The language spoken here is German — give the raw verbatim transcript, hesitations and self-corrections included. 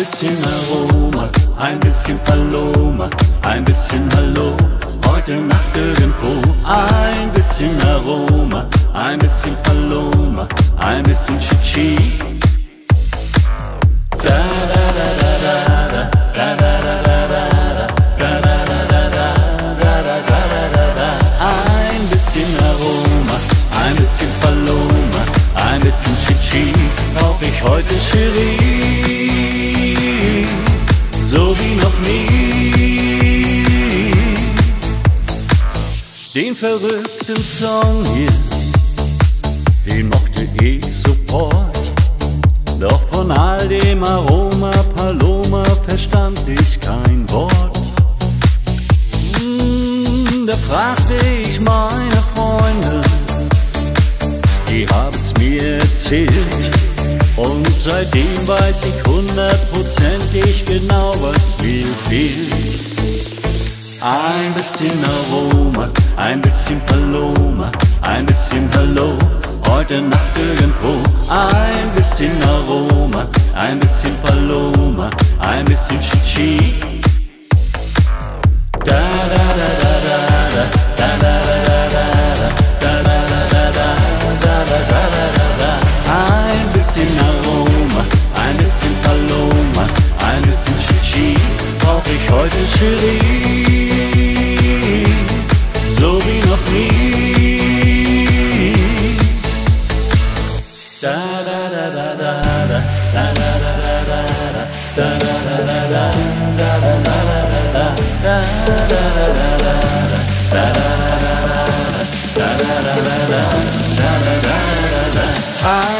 bisschen Aroma, ein bisschen Paloma, ein bisschen Hallo, heute Nacht irgendwo. Ein bisschen Aroma, ein bisschen Paloma, ein bisschen Chichi. Da da da da da da da da da da da da da da da da. Ein bisschen Aroma, ein bisschen Paloma, ein bisschen Chichi, brauch ich heute Cherie, so wie noch nie. Den verrückten Song hier, den mochte ich sofort, doch von all dem Aroma Paloma verstand ich kein Wort. Hm, da fragte ich meine Freunde, die haben's mir erzählt, und seitdem weiß ich hundertprozentig genau, was mir fehlt. Ein bisschen Aroma, ein bisschen Paloma, ein bisschen Hallo, heute Nacht irgendwo. Ein bisschen Aroma, ein bisschen Paloma, ein bisschen Chichi. Da da da da da da da da da da da da da. Ein bisschen Aroma, ein bisschen Paloma, ein bisschen Chichi, brauch ich heute Cherie, so wie noch nie. Da da da da da da da da da da da da da da da.